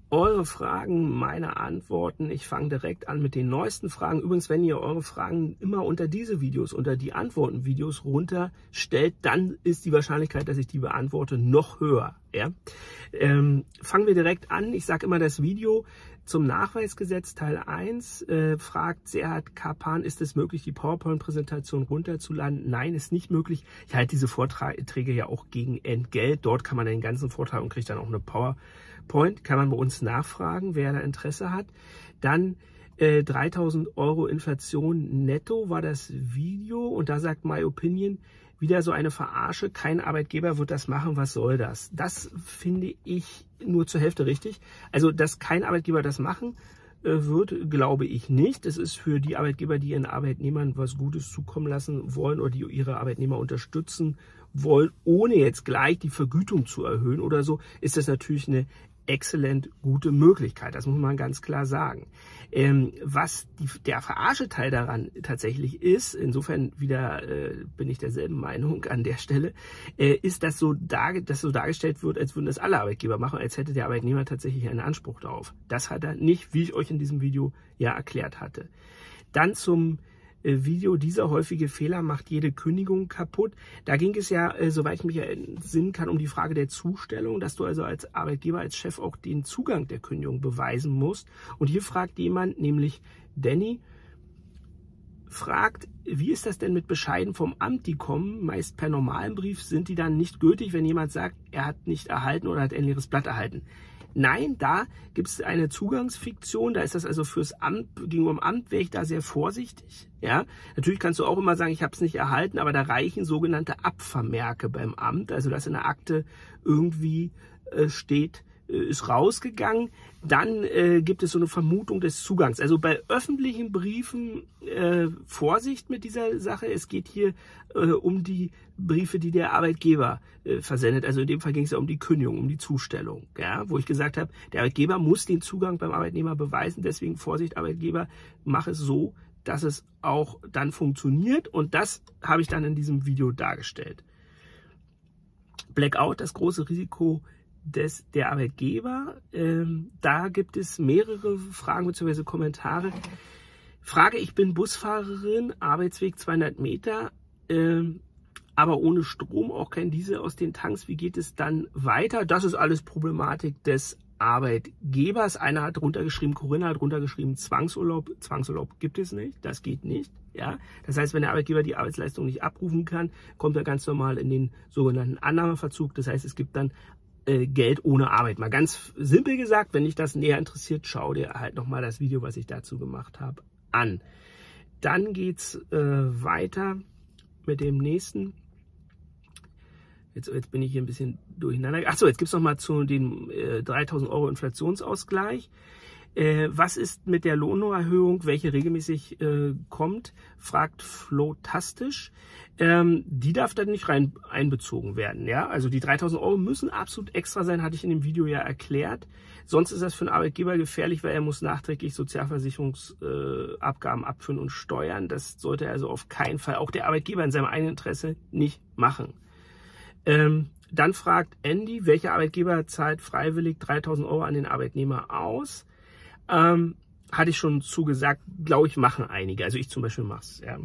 eure Fragen, meine Antworten. Ich fange direkt an mit den neuesten Fragen. Übrigens, wenn ihr eure Fragen immer unter diese Videos, unter die Antworten-Videos runterstellt, dann ist die Wahrscheinlichkeit, dass ich die beantworte, noch höher. Ja? Fangen wir direkt an. Ich sage immer, das Video zum Nachweisgesetz Teil 1 fragt Serhat Kapan, ist es möglich, die PowerPoint-Präsentation runterzuladen? Nein, ist nicht möglich. Ich halte diese Vorträge ja auch gegen Entgelt. Dort kann man den ganzen Vortrag und kriegt dann auch eine PowerPoint. Kann man bei uns nachfragen, wer da Interesse hat. Dann 3.000 € Inflation netto war das Video. Und da sagt My Opinion, wieder so eine Verarsche. Kein Arbeitgeber wird das machen. Was soll das? Das finde ich nur zur Hälfte richtig. Also, dass kein Arbeitgeber das machen wird, glaube ich nicht. Es ist für die Arbeitgeber, die ihren Arbeitnehmern was Gutes zukommen lassen wollen oder die ihre Arbeitnehmer unterstützen wollen, ohne jetzt gleich die Vergütung zu erhöhen oder so, ist das natürlich eine exzellent gute Möglichkeit. Das muss man ganz klar sagen. Was der Verarsche-Teil daran tatsächlich ist, insofern wieder bin ich derselben Meinung an der Stelle, ist, dass so dargestellt wird, als würden das alle Arbeitgeber machen, als hätte der Arbeitnehmer tatsächlich einen Anspruch darauf. Das hat er nicht, wie ich euch in diesem Video ja erklärt hatte. Dann zum Video, dieser häufige Fehler macht jede Kündigung kaputt. Da ging es ja, soweit ich mich entsinnen kann, um die Frage der Zustellung, dass du also als Arbeitgeber, als Chef auch den Zugang der Kündigung beweisen musst. Und hier fragt jemand, nämlich Danny, fragt, wie ist das denn mit Bescheiden vom Amt, die kommen, meist per normalen Brief, sind die dann nicht gültig, wenn jemand sagt, er hat nicht erhalten oder hat ein leeres Blatt erhalten? Nein, da gibt es eine Zugangsfiktion, da ist das also fürs Amt, gegenüber dem Amt wäre ich da sehr vorsichtig. Ja, natürlich kannst du auch immer sagen, ich habe es nicht erhalten, aber da reichen sogenannte Abvermerke beim Amt, also dass in der Akte irgendwie steht, ist rausgegangen, dann gibt es so eine Vermutung des Zugangs. Also bei öffentlichen Briefen Vorsicht mit dieser Sache. Es geht hier um die Briefe, die der Arbeitgeber versendet. Also in dem Fall ging es ja um die Kündigung, um die Zustellung, ja, wo ich gesagt habe, der Arbeitgeber muss den Zugang beim Arbeitnehmer beweisen. Deswegen Vorsicht, Arbeitgeber, mach es so, dass es auch dann funktioniert. Und das habe ich dann in diesem Video dargestellt. Blackout, das große Risiko der Arbeitgeber. Da gibt es mehrere Fragen bzw. Kommentare. Frage, ich bin Busfahrerin, Arbeitsweg 200 Meter, aber ohne Strom, auch kein Diesel aus den Tanks. Wie geht es dann weiter? Das ist alles Problematik des Arbeitgebers. Einer hat drunter geschrieben, Corinna hat drunter geschrieben, Zwangsurlaub. Zwangsurlaub gibt es nicht, das geht nicht. Ja? Das heißt, wenn der Arbeitgeber die Arbeitsleistung nicht abrufen kann, kommt er ganz normal in den sogenannten Annahmeverzug. Das heißt, es gibt dann Geld ohne Arbeit. Mal ganz simpel gesagt, wenn dich das näher interessiert, schau dir halt nochmal das Video, was ich dazu gemacht habe, an. Dann geht's weiter mit dem nächsten. Jetzt bin ich hier ein bisschen durcheinander. Achso, jetzt gibt es nochmal zu den 3.000 € Inflationsausgleich. Was ist mit der Lohnerhöhung, welche regelmäßig kommt, fragt Flotastisch. Die darf dann nicht rein einbezogen werden. Ja? Also die 3.000 € müssen absolut extra sein, hatte ich in dem Video ja erklärt. Sonst ist das für einen Arbeitgeber gefährlich, weil er muss nachträglich Sozialversicherungsabgaben abführen und steuern. Das sollte er also auf keinen Fall, auch der Arbeitgeber in seinem eigenen Interesse, nicht machen. Dann fragt Andy, welcher Arbeitgeber zahlt freiwillig 3.000 € an den Arbeitnehmer aus? Hatte ich schon zugesagt, glaube ich, machen einige. Also ich zum Beispiel mache es. Ja.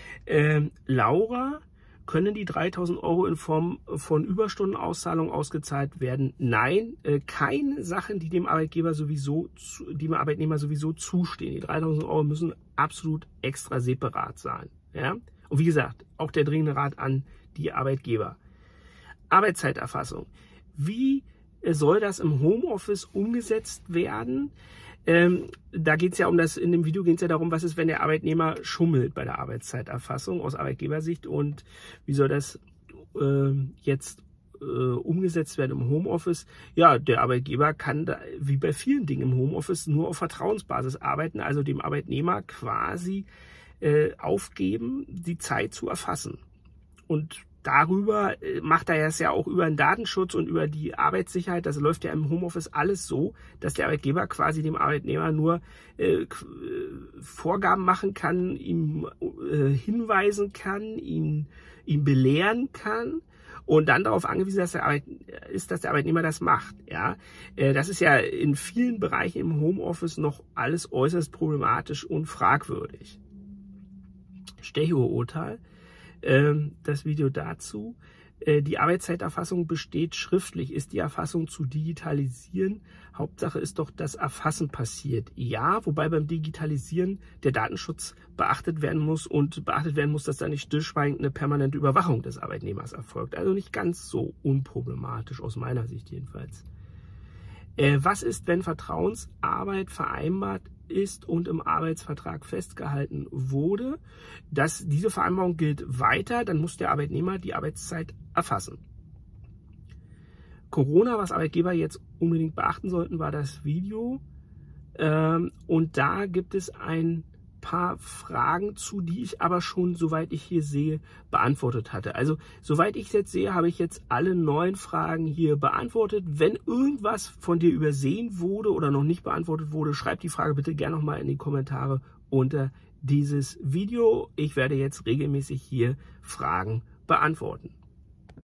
Laura, können die 3.000 € in Form von Überstundenauszahlung ausgezahlt werden? Nein, keine Sachen, die dem Arbeitnehmer sowieso zustehen. Die 3.000 € müssen absolut extra separat sein. Ja? Und wie gesagt, auch der dringende Rat an die Arbeitgeber. Arbeitszeiterfassung. Wie soll das im Homeoffice umgesetzt werden? Da geht es ja um das, in dem Video geht es ja darum, was ist, wenn der Arbeitnehmer schummelt bei der Arbeitszeiterfassung aus Arbeitgebersicht und wie soll das jetzt umgesetzt werden im Homeoffice? Ja, der Arbeitgeber kann da, wie bei vielen Dingen im Homeoffice, nur auf Vertrauensbasis arbeiten, also dem Arbeitnehmer quasi aufgeben, die Zeit zu erfassen. Und darüber macht er es ja auch über den Datenschutz und über die Arbeitssicherheit. Das läuft ja im Homeoffice alles so, dass der Arbeitgeber quasi dem Arbeitnehmer nur Vorgaben machen kann, ihm hinweisen kann, ihn belehren kann und dann darauf angewiesen dass der Arbeitnehmer das macht. Ja? Das ist ja in vielen Bereichen im Homeoffice noch alles äußerst problematisch und fragwürdig. Stecho-Urteil, das Video dazu. Die Arbeitszeiterfassung besteht schriftlich. Ist die Erfassung zu digitalisieren? Hauptsache ist doch, dass Erfassen passiert. Ja, wobei beim Digitalisieren der Datenschutz beachtet werden muss und beachtet werden muss, dass da nicht stillschweigend eine permanente Überwachung des Arbeitnehmers erfolgt. Also nicht ganz so unproblematisch, aus meiner Sicht jedenfalls. Was ist, wenn Vertrauensarbeit vereinbart ist und im Arbeitsvertrag festgehalten wurde? Diese Vereinbarung gilt weiter, dann muss der Arbeitnehmer die Arbeitszeit erfassen. Corona, was Arbeitgeber jetzt unbedingt beachten sollten, war das Video. Und da gibt es ein paar Fragen zu, die ich aber schon, soweit ich hier sehe, beantwortet hatte. Also, soweit ich es jetzt sehe, habe ich jetzt alle 9 Fragen hier beantwortet. Wenn irgendwas von dir übersehen wurde oder noch nicht beantwortet wurde, schreib die Frage bitte gerne nochmal in die Kommentare unter dieses Video. Ich werde jetzt regelmäßig hier Fragen beantworten.